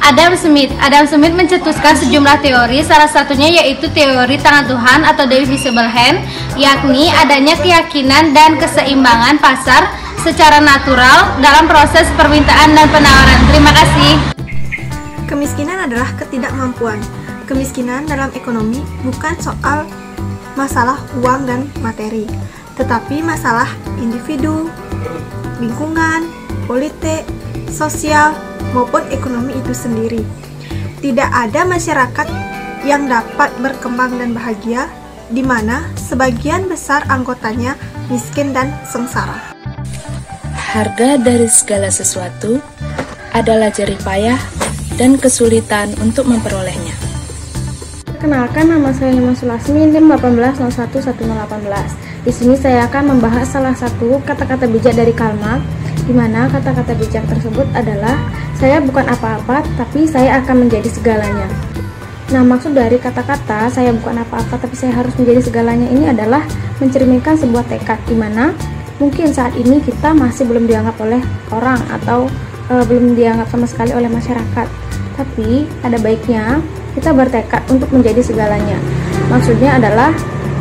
Adam Smith mencetuskan sejumlah teori, salah satunya yaitu teori tangan Tuhan atau the invisible hand, yakni adanya keyakinan dan keseimbangan pasar secara natural dalam proses permintaan dan penawaran. Terima kasih. Kemiskinan adalah ketidakmampuan. Kemiskinan dalam ekonomi bukan soal masalah uang dan materi, tetapi masalah individu, lingkungan, politik, sosial, maupun ekonomi itu sendiri. Tidak ada masyarakat yang dapat berkembang dan bahagia di mana sebagian besar anggotanya miskin dan sengsara. Harga dari segala sesuatu adalah jerih payah dan kesulitan untuk memperolehnya. Perkenalkan, nama saya Nima Sulasmi, NIM 18011018. Di sini saya akan membahas salah satu kata-kata bijak dari Karl Marx, di mana kata-kata bijak tersebut adalah saya bukan apa-apa, tapi saya akan menjadi segalanya. Nah, maksud dari kata-kata saya bukan apa-apa, tapi saya harus menjadi segalanya ini adalah mencerminkan sebuah tekad, di mana mungkin saat ini kita masih belum dianggap oleh orang atau belum dianggap sama sekali oleh masyarakat. Tapi ada baiknya kita bertekad untuk menjadi segalanya. Maksudnya adalah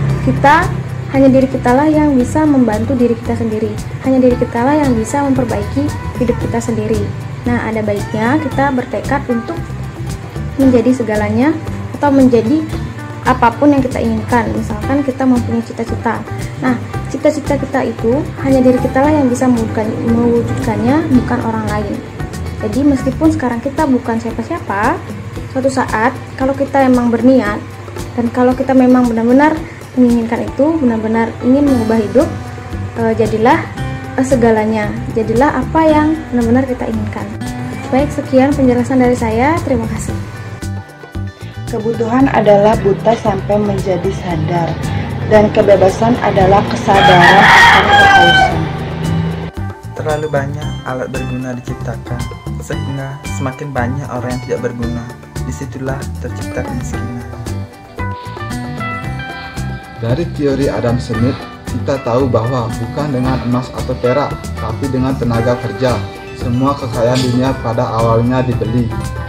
hanya diri kita lah yang bisa membantu diri kita sendiri. Hanya diri kita lah yang bisa memperbaiki hidup kita sendiri. Nah, ada baiknya kita bertekad untuk menjadi segalanya atau menjadi apapun yang kita inginkan. Misalkan kita mempunyai cita-cita. Nah, cita-cita kita itu hanya diri kita lah yang bisa mewujudkannya, bukan orang lain. Jadi meskipun sekarang kita bukan siapa-siapa, suatu saat kalau kita memang berniat dan kalau kita memang benar-benar menginginkan itu, benar-benar ingin mengubah hidup, jadilah segalanya, jadilah apa yang benar-benar kita inginkan. Baik, sekian penjelasan dari saya, terima kasih. Kebutuhan adalah buta sampai menjadi sadar, dan kebebasan adalah kesadaran akan kehausan. Terlalu banyak alat berguna diciptakan, sehingga semakin banyak orang yang tidak berguna. Disitulah tercipta kemiskinan. Dari teori Adam Smith, kita tahu bahwa bukan dengan emas atau perak, tapi dengan tenaga kerja. Semua kekayaan dunia pada awalnya dibeli.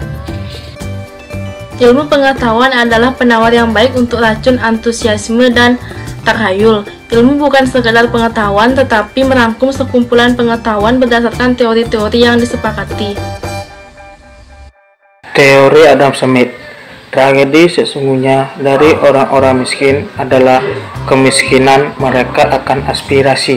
Ilmu pengetahuan adalah penawar yang baik untuk racun antusiasme dan takhayul. Ilmu bukan sekadar pengetahuan, tetapi merangkum sekumpulan pengetahuan berdasarkan teori-teori yang disepakati. Teori Adam Smith. Tragedi sesungguhnya dari orang-orang miskin adalah kemiskinan mereka akan aspirasi.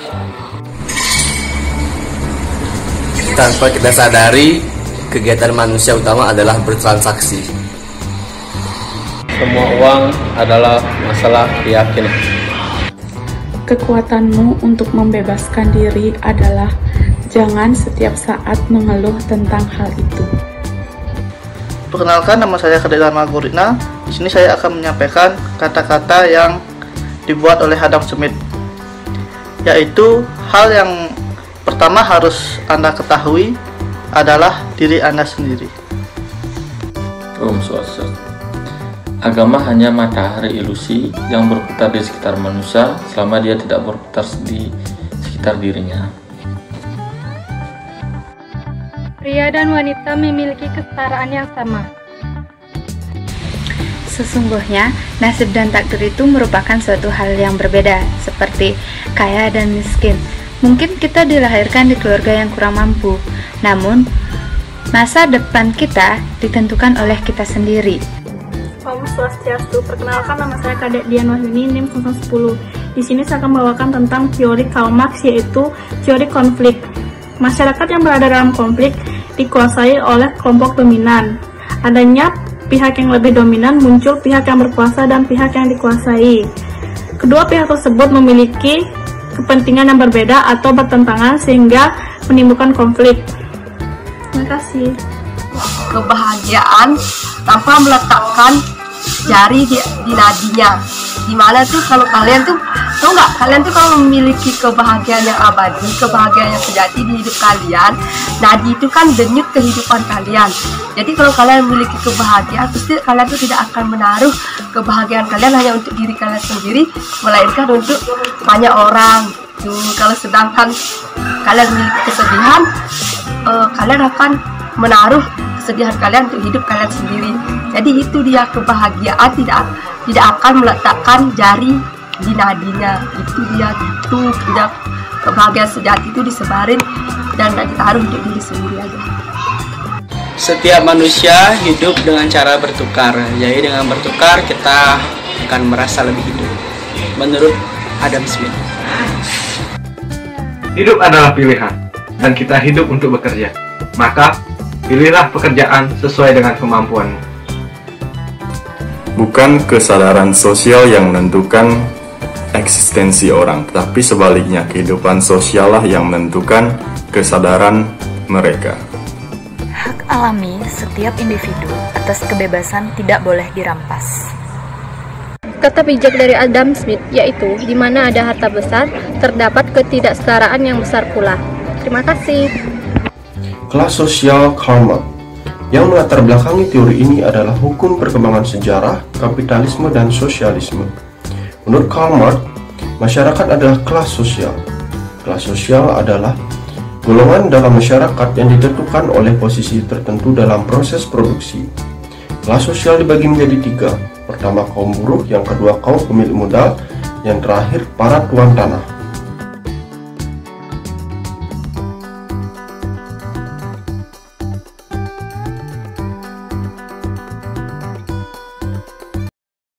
Tanpa kita sadari, kegiatan manusia utama adalah bertransaksi. Semua uang adalah masalah keyakinan. Kekuatanmu untuk membebaskan diri adalah jangan setiap saat mengeluh tentang hal itu. Perkenalkan, nama saya Khadir Dharma Guritna. Di sini saya akan menyampaikan kata-kata yang dibuat oleh Adam Smith, yaitu hal yang pertama harus Anda ketahui adalah diri Anda sendiri. Om Swastiastu. Agama hanya matahari ilusi yang berputar di sekitar manusia selama dia tidak berputar di sekitar dirinya. Pria dan wanita memiliki kesetaraan yang sama. Sesungguhnya, nasib dan takdir itu merupakan suatu hal yang berbeda, seperti kaya dan miskin. Mungkin kita dilahirkan di keluarga yang kurang mampu, namun masa depan kita ditentukan oleh kita sendiri. Om Swastiastu. Perkenalkan, nama saya Kadek Dian Wahyuni, NIM 010. Di sini saya akan membawakan tentang teori Karl Marx, yaitu teori konflik. Masyarakat yang berada dalam konflik dikuasai oleh kelompok dominan. Adanya pihak yang lebih dominan, muncul pihak yang berkuasa dan pihak yang dikuasai. Kedua pihak tersebut memiliki kepentingan yang berbeda atau bertentangan sehingga menimbulkan konflik. Terima kasih. Kebahagiaan tanpa meletakkan jari di nadinya. Dimana tuh kalau kalian tuh tahu nggak, kalian tuh kalau memiliki kebahagiaan yang abadi, kebahagiaan yang sejati di hidup kalian, nadi itu kan denyut kehidupan kalian. Jadi kalau kalian memiliki kebahagiaan, pasti kalian tuh tidak akan menaruh kebahagiaan kalian hanya untuk diri kalian sendiri, melainkan untuk banyak orang. Tuh, kalau sedangkan kalian memiliki kesedihan, kalian akan menaruh kesedihan kalian untuk hidup kalian sendiri. Jadi itu dia kebahagiaan, tidak akan meletakkan jari di nadinya. Itu dia tuh, tidak, kebahagiaan sejati itu disebarin dan ditaruh untuk diri sendiri aja. Setiap manusia hidup dengan cara bertukar. Jadi dengan bertukar kita akan merasa lebih hidup. Menurut Adam Smith. Hidup adalah pilihan, dan kita hidup untuk bekerja. Maka, pilihlah pekerjaan sesuai dengan kemampuanmu. Bukan kesadaran sosial yang menentukan eksistensi orang, tetapi sebaliknya kehidupan sosiallah yang menentukan kesadaran mereka. Hak alami setiap individu atas kebebasan tidak boleh dirampas. Kata bijak dari Adam Smith yaitu, di mana ada harta besar, terdapat ketidaksetaraan yang besar pula. Terima kasih. Kelas sosial Karl Marx. Yang melatar belakangi teori ini adalah hukum perkembangan sejarah, kapitalisme, dan sosialisme. Menurut Karl Marx, masyarakat adalah kelas sosial. Kelas sosial adalah golongan dalam masyarakat yang ditentukan oleh posisi tertentu dalam proses produksi. Kelas sosial dibagi menjadi 3. Pertama kaum buruh, yang kedua kaum pemilik modal, yang terakhir para tuan tanah.